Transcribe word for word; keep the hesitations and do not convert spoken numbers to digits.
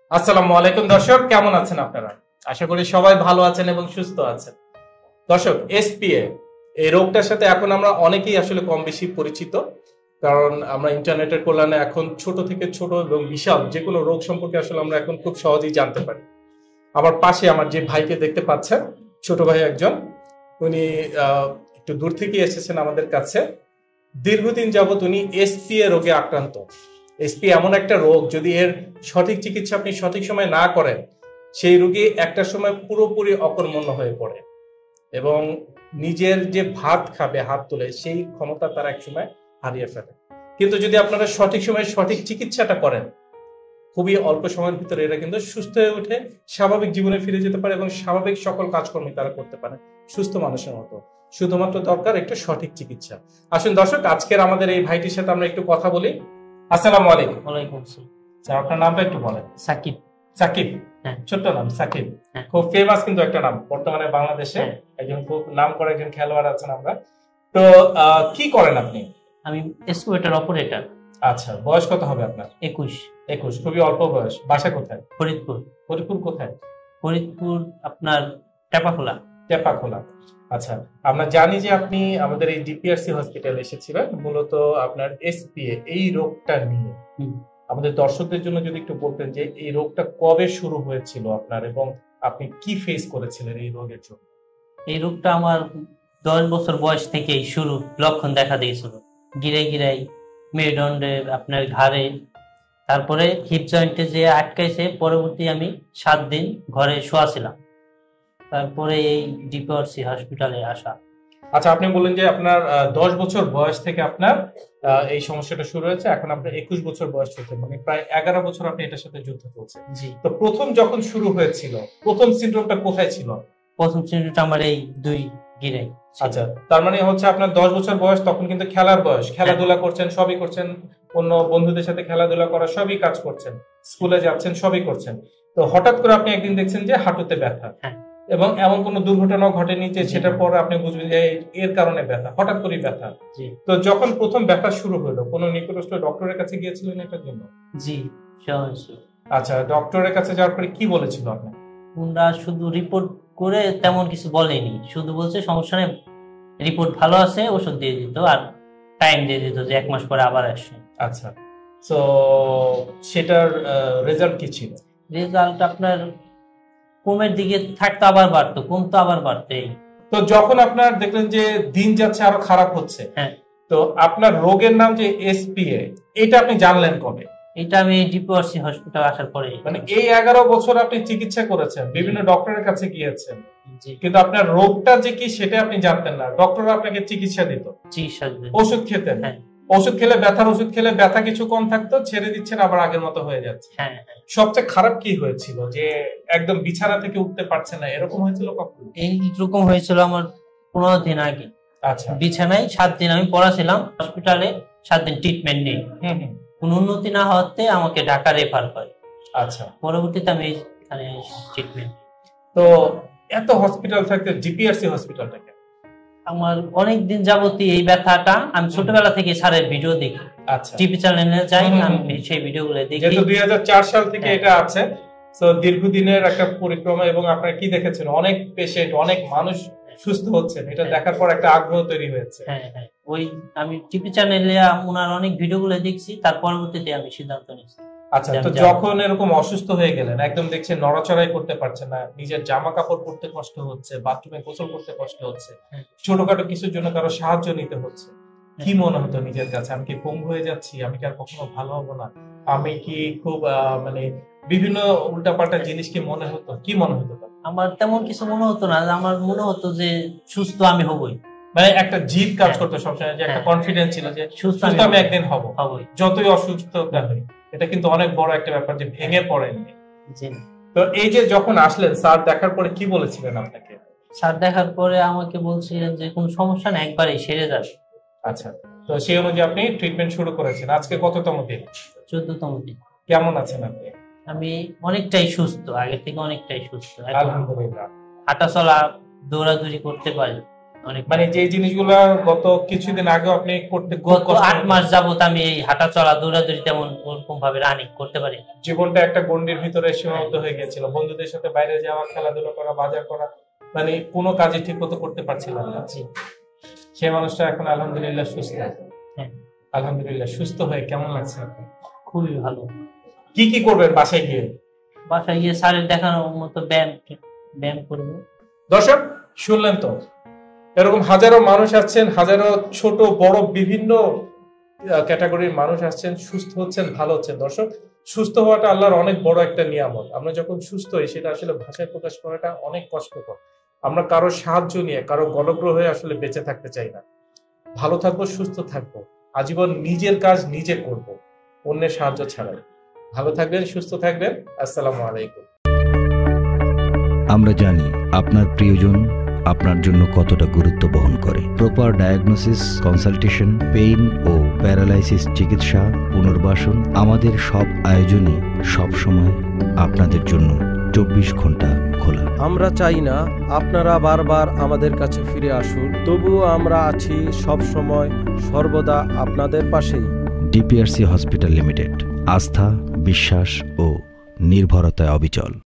আসসালামু আলাইকুম দর্শক, কেমন আছেন আপনারা? আশা করি সবাই ভালো আছেন এবং সুস্থ আছেন। দর্শক, এসপিএ এই রোগটার সাথে এখন আমরা অনেকেই আসলে কম বেশি পরিচিত, কারণ আমরা ইন্টারনেটের কল্যাণে এখন ছোট থেকে ছোট এবং বিশাল যে কোনো রোগ সম্পর্কে আসলে আমরা এখন খুব সহজেই জানতে পারি। আমার পাশে আমার যে ভাইকে দেখতে পাচ্ছেন, ছোট ভাই একজন, উনি একটু দূর থেকে এসেছেন আমাদের কাছে। দীর্ঘদিন যাবৎ উনি এসপিএ রোগে আক্রান্ত। এসপি এমন একটা রোগ, যদি এর সঠিক চিকিৎসা আপনি সঠিক সময় না করেন, সেই রোগী একটা সময় পুরোপুরি অকর্মণ্য হয়ে পড়ে এবং নিজের যে ভাত খাবে হাত তুলে সেই ক্ষমতা তার এক সময় হারিয়ে ফেলে। কিন্তু যদি আপনারা সঠিক সময়ে সঠিক চিকিৎসাটা করেন, খুবই অল্প সময়ের ভিতরে এরা কিন্তু সুস্থ হয়ে উঠে স্বাভাবিক জীবনে ফিরে যেতে পারে এবং স্বাভাবিক সকল কাজকর্ম তারা করতে পারে সুস্থ মানুষের মতো। শুধুমাত্র দরকার একটা সঠিক চিকিৎসা। আসুন দর্শক, আজকের আমাদের এই ভাইটির সাথে আমরা একটু কথা বলি। আসসালামু আলাইকুম। ওয়ালাইকুম আসসালাম। স্যার, আপনার নামটা একটু বলেন। সাকিব। সাকিব, হ্যাঁ। ছোট্ট নাম সাকিব, হ্যাঁ। খুব ফেমাস কিন্তু একটা নাম বর্তমানে বাংলাদেশে। হ্যাঁ। একজন খুব নাম করা একজন খেলোয়াড় আছেন আমরা। তো আহ, কি করেন আপনি? আমি এক্সকাভেটর অপারেটর। আচ্ছা, বয়স কত হবে আপনার? একুশ। একুশ, খুবই অল্প বয়স। বাসা কোথায়? ফরিদপুর। ফরিদপুর কোথায়? ফরিদপুর আপনার টেপাখোলা। টেপাখোলা। আচ্ছা, আমরা জানি যে আপনি আমাদের এই ডিপিআরসি হসপিটালে এসেছিলেন মূলত আপনার এসপিএ এই রোগটা নিয়ে। আমাদের দর্শকদের জন্য যদি একটু বলতেন যে এই রোগটা কবে শুরু হয়েছিল আপনার এবং আপনি কি ফেস করেছিলেন এই রোগের জন্য? এই রোগটা আমার দশ বছর বয়স থেকেই শুরু, লক্ষণ দেখা দিয়েছিল। গিরে গিরাই, মেরুদণ্ডে, আপনার ঘাড়ে, তারপরে হিপ জয়েন্টে যে আটকাইছে। পরবর্তী আমি সাত দিন ঘরে শোয়া ছিলাম, তারপরে এই ডিপিআরসি হসপিটালে আসা। আচ্ছা, আপনি বললেন যে আপনার দশ বছর বয়স থেকে আপনার এই সমস্যাটা শুরু হয়েছে, এখন আপনার একুশ বছর বয়স চলছে, মানে প্রায় এগারো বছর আপনি এটার সাথে যুদ্ধ চলছে। জি। তো প্রথম যখন শুরু হয়েছিল, প্রথম সিনড্রোমটা কোথায় ছিল? প্রথম সিনড্রোমটা আমার এই দুই গিরাই। আচ্ছা, তার মানে হচ্ছে আপনার দশ বছর বয়স, তখন কিন্তু খেলার বয়স, খেলাধুলা করছেন, সবই করছেন, অন্য বন্ধুদের সাথে খেলাধুলা করা, সবই কাজ করছেন, স্কুলে যাচ্ছেন, সবই করছেন। তো হঠাৎ করে আপনি একদিন দেখছেন যে হাঁটুতে ব্যথা, এবং এমন কোন দুর্ঘটনাও ঘটেনি যে সেটার পর আপনি বুঝবেন যে এর কারণে ব্যথা, হঠাৎ করে ব্যথা। তো যখন প্রথম ব্যথা শুরু হলো, কোন নিকটস্থ ডক্টরের কাছে গিয়েছিলেন এটার জন্য? জি। আচ্ছা, ডক্টরের কাছে যাওয়ার পরে কি বলেছিল আপনার? ওনারা শুধু রিপোর্ট করে তেমন কিছু বলেনি, শুধু বলছে সমস্যা নেই, রিপোর্ট ভালো আছে, ওষুধ দিয়ে দিত আর টাইম দিয়ে দিত যে এক মাস পরে আবার আসছে। আচ্ছা, তো সেটার রেজাল্ট কি ছিল? রেজাল্ট আপনার কমের দিকে থাকতো, আবার বাড়তো, কমতো, আবার বাড়তো। তো যখন আপনার দেখলেন যে দিন যাচ্ছে আরো খারাপ হচ্ছে, হ্যাঁ, তো আপনার রোগের নাম যে এসপিএ, এটা আপনি জানলেন কবে? এটা আমি ডিপিআরসি হসপিটাল আসার পরে। মানে এই এগারো বছর আপনি চিকিৎসা করেছেন, বিভিন্ন ডক্টরের কাছে গিয়েছেন, কিন্তু আপনার রোগটা যে কি সেটা আপনি জানতেন না। ডক্টর আপনাকে চিকিৎসা দিত, চিকিৎসা দিত, ওষুধ খেতেন। ওষুধ খেলে ব্যথার ওষুধ খেলে ব্যথা কিছু কম থাকতো, ছেড়ে দিচ্ছেন, আবার আগের মতো হয়ে যাচ্ছে। সবচেয়ে খারাপ কি হয়েছিল যে একদম বিছানা থেকে উঠতে পারছে না, এরকম হয়েছিল কখনো? এইরকম হয়েছিল আমার পনেরো দিন আগে। আচ্ছা, বিছানায় সাত দিন আমি পড়া ছিলাম, হসপিটালে সাত দিন ট্রিটমেন্ট নেই, কোন উন্নতি না হওয়াতে আমাকে ঢাকা রেফার করে। আচ্ছা, পরবর্তীতে আমি এখানে ট্রিটমেন্ট। তো এত হসপিটাল থাকতে ডিপিআরসি হসপিটালটা কেন? আমার অনেক দিন যাবতীয় এই ব্যথাটা, আমি ছোটবেলা থেকে স্যারের ভিডিও দেখি। আচ্ছা, টিভি চ্যানেলে যাই, আমি সেই ভিডিওগুলো দেখি। যেহেতু দুই হাজার চার সাল থেকে এটা আছে, তো দীর্ঘদিনের একটা পরিক্রমা, এবং আপনারা কি দেখেছেন অনেক পেশেন্ট, অনেক মানুষ সুস্থ হচ্ছেন, এটা দেখার পর একটা আগ্রহ তৈরি হয়েছে। হ্যাঁ হ্যাঁ, ওই আমি টিভি চ্যানেলে ওনার অনেক ভিডিওগুলো দেখছি, তার পরবর্তীতে আমি সিদ্ধান্ত নিয়েছি। আচ্ছা, তো যখন এরকম অসুস্থ হয়ে গেলেন, একদম দেখছেন নড়াচড়াই করতে পারছেন না, নিজের জামা কাপড় পরতে কষ্ট হচ্ছে, বাথরুমে গোসল করতে কষ্ট হচ্ছে, ছোটখাটো কিছুর জন্য কারো সাহায্য নিতে হচ্ছে, কি মনে হতো নিজের কাছে? আমি কি পঙ্গু হয়ে যাচ্ছি? আমি কি আর কখনো ভালো হবো না? আমি কি খুব মানে বিভিন্ন উল্টাপাল্টা জিনিস কি মনে হতো? কি মনে হতো? আমার তেমন কিছু মনে হতো না, আমার মনে হতো যে সুস্থ আমি হবই, মানে একটা জিদ কাজ করতো সবসময়, যে একটা কনফিডেন্স ছিল যে সুস্থ আমি একদিন হব, যতই অসুস্থ হই। এটা কিন্তু অনেক বড় একটা ব্যাপার যে ভেঙে পড়েননি। তো এই যে যখন আসলেন, স্যার দেখার পরে কি বলেছিলেন আপনাকে? স্যার দেখার পরে আমাকে বলছিলেন যে কোনো সমস্যা না, একবারেই সেরে যাবে। আচ্ছা, তো সেই অনুযায়ী আপনি ট্রিটমেন্ট শুরু করেছেন। আজকে কততম দিন? চোদ্দতম দিন। কেমন আছেন আপনি? আমি অনেকটাই সুস্থ, আগের থেকে অনেকটাই সুস্থ, আলহামদুলিল্লাহ। হাঁটা চলা, দৌড়াদৌড়ি করতে পারি। অনেক মানে যে জিনিসগুলো গত কিছুদিন আগে আপনি করতে খুব গত কষ্ট আট হতো। মাস যাবত আমি এই হাঁটা চলা দৌড়াদৌড়ি তেমন ওরকম ভাবে রানিং করতে পারি না। জীবনটা একটা গণ্ডির ভিতরে সীমাবদ্ধ হয়ে গেছিল, বন্ধুদের সাথে বাইরে যাওয়া, খেলাধুলা করা, বাজার করা, মানে কোনো কাজে ঠিক মতো করতে পারছিলাম না। জি। সেই মানুষটা এখন আলহামদুলিল্লাহ সুস্থ। হ্যাঁ, আলহামদুলিল্লাহ সুস্থ হয়ে কেমন লাগছে আপনি? খুবই ভালো। কি কি করবেন বাসায় গিয়ে? বাসায় গিয়ে স্যারের দেখানোর মতো ব্যায়াম ব্যায়াম করবো। দর্শক শুনলেন তো, এরকম হাজারো মানুষ আছেন, হাজারো ছোট বড় বিভিন্ন ক্যাটাগরির মানুষ আসছেন, সুস্থ হচ্ছেন, ভালো হচ্ছেন। দর্শক, সুস্থ হওয়াটা আল্লাহর অনেক বড় একটা নিয়ামত। আমরা যখন সুস্থ হই সেটা আসলে ভাষায় প্রকাশ করাটা অনেক কষ্টকর। আমরা কারো সাহায্য নিয়ে, কারো গলগ্রহ হয়ে আসলে বেঁচে থাকতে চাই না। ভালো থাকবো, সুস্থ থাকবো, আজীবন নিজের কাজ নিজে করব, অন্যের সাহায্য ছাড়াই। ভালো থাকবেন, সুস্থ থাকবেন। আসসালামু আলাইকুম। আমরা জানি আপনার প্রিয়জন আপনার জন্য কতটা গুরুত্ব বহন করে। প্রপার ডায়াগনোসিস, কনসালটেশন, পেইন ও প্যারালাইসিস চিকিৎসা, পুনর্বাসন, আমাদের সব আয়োজনই সবসময় আপনাদের জন্য চব্বিশ ঘন্টা খোলা। আমরা চাই না আপনারা বারবার আমাদের কাছে ফিরে আসুন, তবুও আমরা আছি সব সময় সর্বদা আপনাদের পাশেই। ডিপিআরসি হসপিটাল লিমিটেড, আস্থা, বিশ্বাস ও নির্ভরতায় অবিচল।